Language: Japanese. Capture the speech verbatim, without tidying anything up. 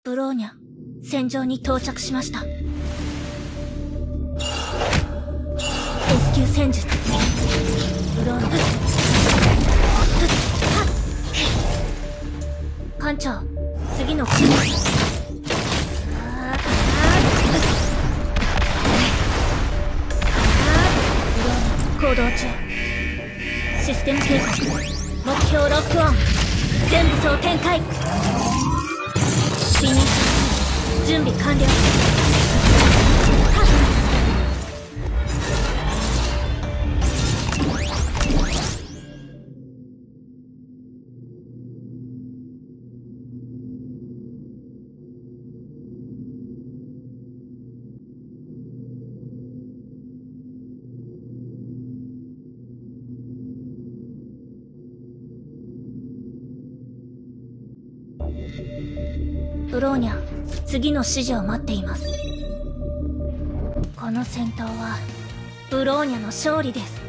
ブローニャ、戦場に到着しました。 S 級戦術。ブローニャ。艦長、次の国。行動中。システム計画。目標ロックオン。全武装展開。フィニッシュ。準備完了。ブローニャ、次の指示を待っています。この戦闘はブローニャの勝利です。